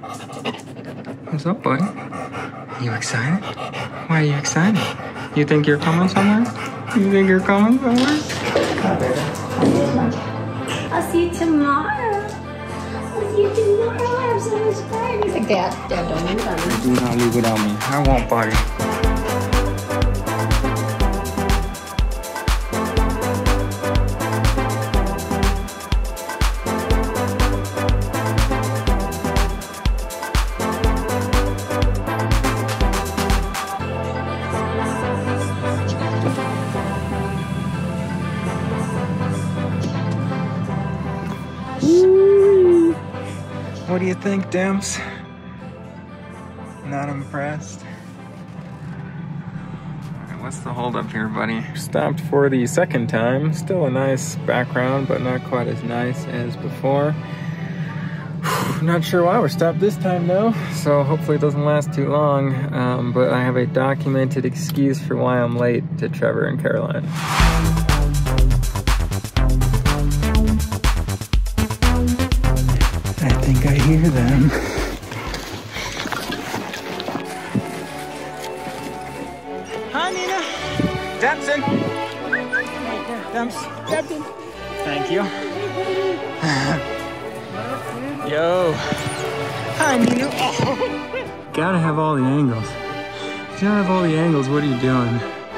What's up, buddy? You excited? Why are you excited? You think you're coming somewhere? You think you're coming somewhere? I'll see you tomorrow. I'll see you tomorrow. I have so much fun. He's like, Dad, don't leave without me. Do not leave without me. I won't, buddy. What do you think, Dimps? Not impressed? Alright, what's the holdup here, buddy? Stopped for the second time. Still a nice background, but not quite as nice as before. Not sure why we're stopped this time though, so hopefully it doesn't last too long. But I have a documented excuse for why I'm late to Trevor and Caroline. I think I hear them. Hi, Nina. Dempson. Demps. Thank you. Yo. Hi, Nina. Oh. Gotta have all the angles. If you don't have all the angles, what are you doing?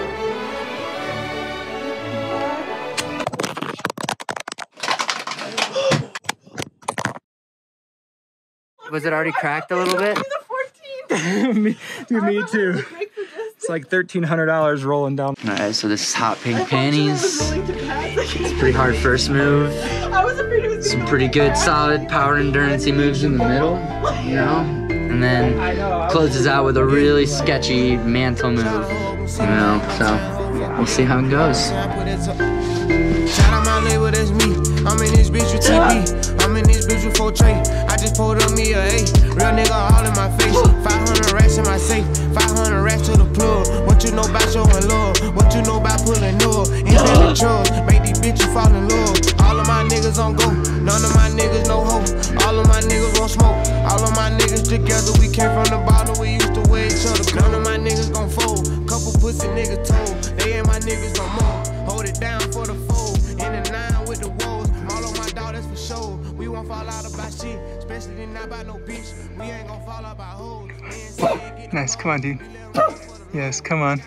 Was it already cracked a little bit? me too. It's like $1,300 rolling down. All right, so this is Hot Pink Panties. It's a pretty hard first move. Some pretty good, solid power endurance moves in the middle, you know? And then closes out with a really sketchy mantle move, you know? So we'll see how it goes. Shout out my label, that's me. I'm in this bitch with TV. I'm in this bitch with 4 tray. I just pulled up me a 8. Real nigga all in my face. 500 racks in my safe. 500 racks to the plug. What you know about showing love? What you know about pulling up? Infinite drugs. Make these bitches fall in love. All of my niggas on go. None of my niggas no hope. All of my niggas won't smoke. All of my niggas together. We came from the bottom. We used to wear each other. None of my niggas gon' fold. Couple pussy niggas told. They ain't my niggas no more. Hold it down for the fold. In the 9 with the woes. All of my dog, that's for sure. We won't fall out about shit. Especially not by no bitch. We ain't gon' fall out by hoes. Nice, come on, dude. Yes, come on.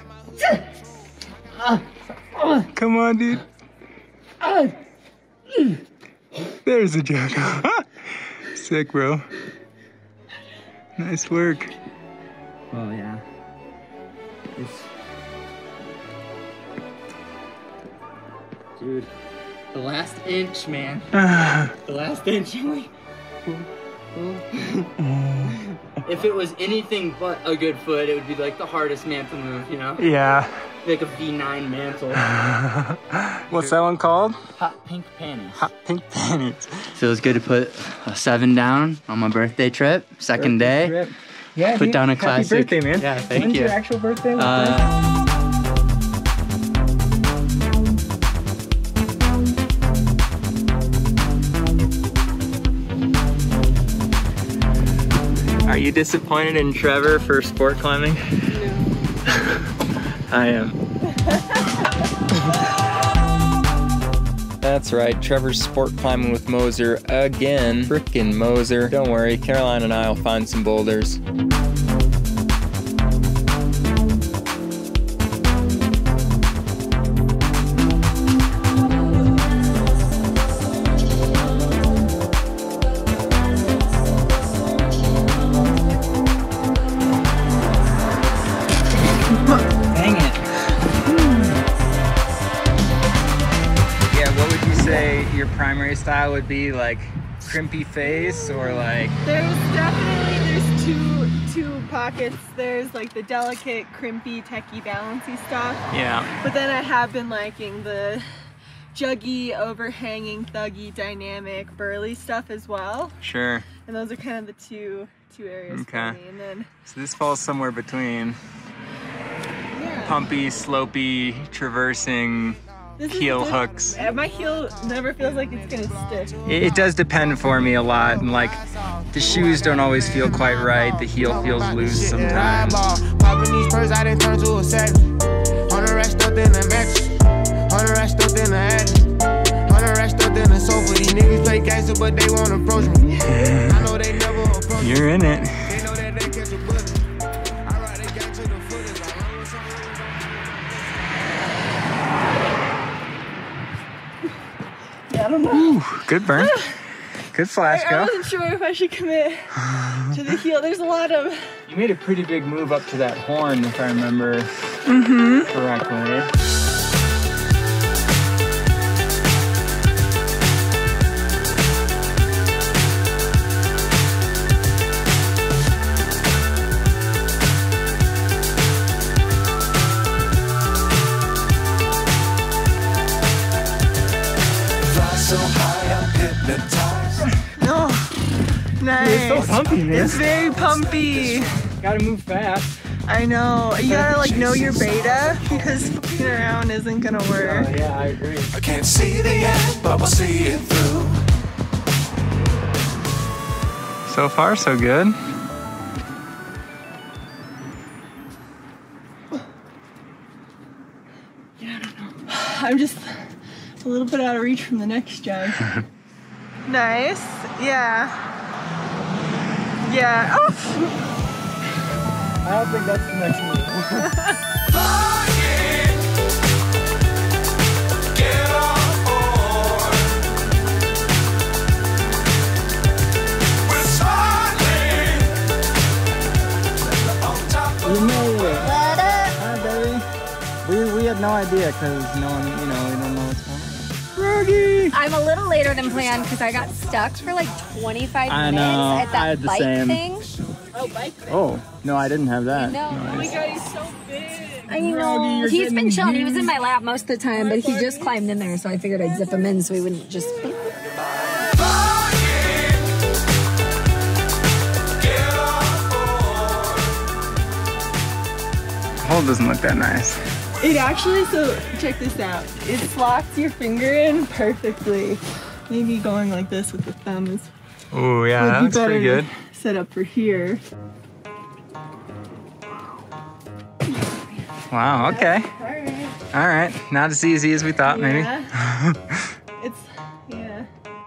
Come on, dude. There's a joke. Sick, bro. Nice work. Oh, yeah. Dude, the last inch, man. The last inch. If it was anything but a good foot, it would be like the hardest mantle move, you know? Yeah. Like a V9 mantle. What's that one called? Hot Pink Panties. Hot Pink Panties. Feels good to put a 7 down on my birthday trip. Second day. Trip. Yeah, Put down a happy classic. Birthday, man. Yeah, thank When's you. your actual birthday? Are you disappointed in Trevor for sport climbing? No. I am. That's right, Trevor's sport climbing with Moser again. Frickin' Moser. Don't worry, Caroline and I will find some boulders. Dang it. Yeah, what would you say your primary style would be? Like crimpy face or like? There's two pockets. There's like the delicate, crimpy, techie, balancy stuff. Yeah. But then I have been liking the juggy, overhanging, thuggy, dynamic, burly stuff as well. Sure. And those are kind of the two areas for me. And then so this falls somewhere between yeah. pumpy, slopey, traversing, heel hooks. My heel never feels like it's gonna stick. It does depend for me a lot, and like the shoes don't always feel quite right. The heel feels loose sometimes. Popping these purse, I done turn to a savage. 100 racks stuffed in the mattress. 100 racks stuffed in the attic. 100 racks stuffed in the sofa. These niggas play gangster, but they won't approach me. I know they never approach me. You're in it. They know that they catch a bullet. I ride the gang to the footage. I run with someone. Yeah, I don't know. Ooh, good burn. Good flash I go. wasn't sure if I should commit to the heel. There's a lot of... You made a pretty big move up to that horn, if I remember correctly. Nice. It's so pumpy, man. It's very pumpy. Gotta move fast. I know. You gotta like know your beta because fucking around isn't gonna work. Yeah, I agree. I can't see the end, but we'll see it through. So far, so good. Yeah, I don't know. I'm just a little bit out of reach from the next jug. Nice. Yeah. Yeah. Oh. I don't think that's the next move. Get on board. We're smiling on top of You made it. What up? Hi, baby. We had no idea because no one, we don't know what's going on. Rogie! I'm a little later than planned because I got stuck for like 25 I minutes know. at that I had the bike same. thing. Oh, bike thing. Oh, no, I didn't have that. No. Oh my god, he's so big. I Rogie, know. you're He's been getting chilling. He was huge. in my lap most of the time, but he just climbed in there, so I figured I'd zip him in so he wouldn't just. Hole doesn't look that nice. It actually, so check this out. It slots your finger in perfectly. Maybe going like this with the thumb is Oh, yeah, would that be looks pretty better good. set up for here. Wow, okay. Alright. All right, not as easy as we thought, maybe. Yeah. It's, yeah.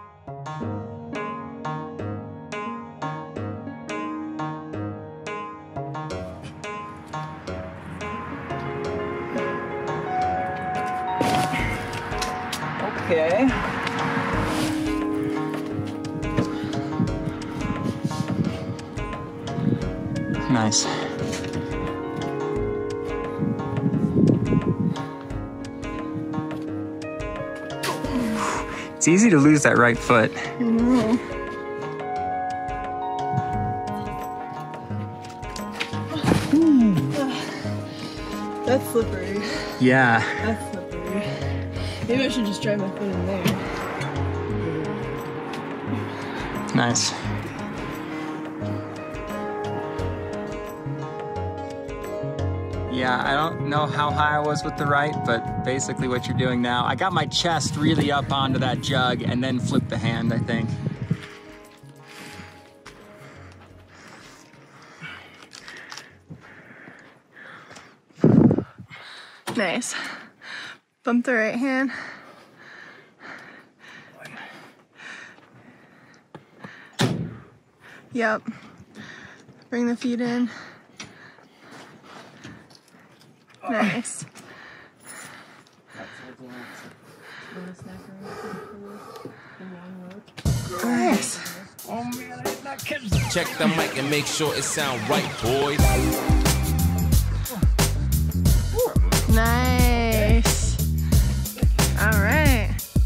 Okay. Nice. It's easy to lose that right foot. That's slippery. Yeah. That's slippery. Maybe I should just drive my foot in there. Nice. Yeah, I don't know how high I was with the right, but basically what you're doing now, I got my chest really up onto that jug and then flipped the hand, I think. Nice. Bump the right hand. Yep. Bring the feet in. Nice. Nice. check the mic and make sure it sound right, boys. Nice. All right.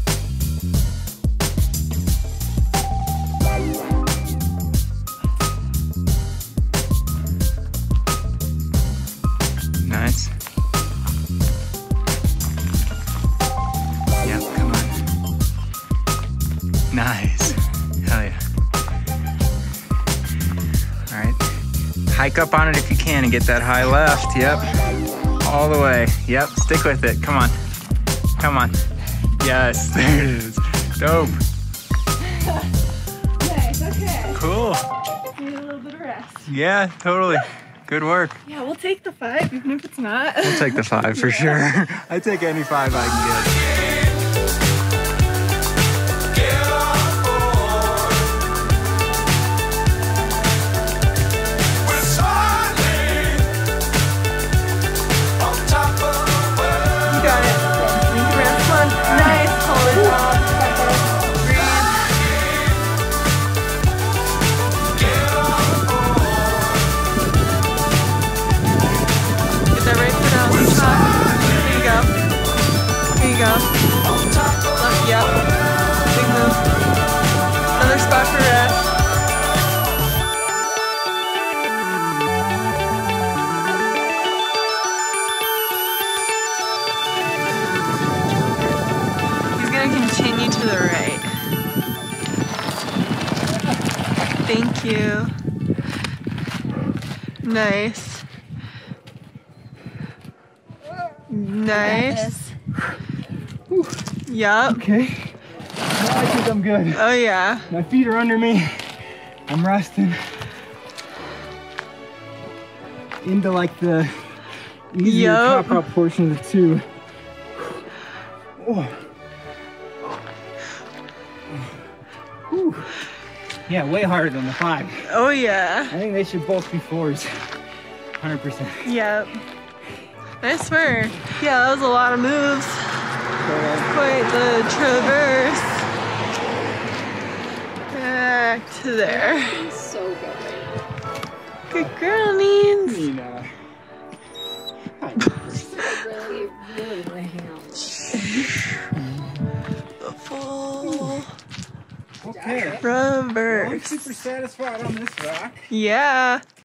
Nice. Yep, come on. Nice. Hell yeah. All right. Hike up on it if you can and get that high left. Yep. All the way. Yep, stick with it. Come on. Come on. Yes, there it is. Dope. Nice, okay. Cool. rest. Yeah, totally. Good work. Yeah, we'll take the 5, even if it's not. We'll take the 5 for sure. I take any 5 I can get. You got it. Come on. Nice. Hold it up. Breathe. Get that right foot out. Good shot. Here you go. Here you go. Left, yep. Big move. Another spot for rest. Continue to the right. Thank you. Nice. Nice. Yup. Okay. Now I think I'm good. Oh yeah. My feet are under me. I'm resting. Into like the easier Yup. pop-up portion of the 2. Oh. Whew. Yeah, way harder than the 5. Oh yeah. I think they should both be 4s. 100%. Yep. Nice work. Yeah, that was a lot of moves. Quite the traverse. Back to there. So good. Good girl, Means. Nina. Really, really laying out. Full Okay. I'm reverse. super satisfied on this rock. Yeah.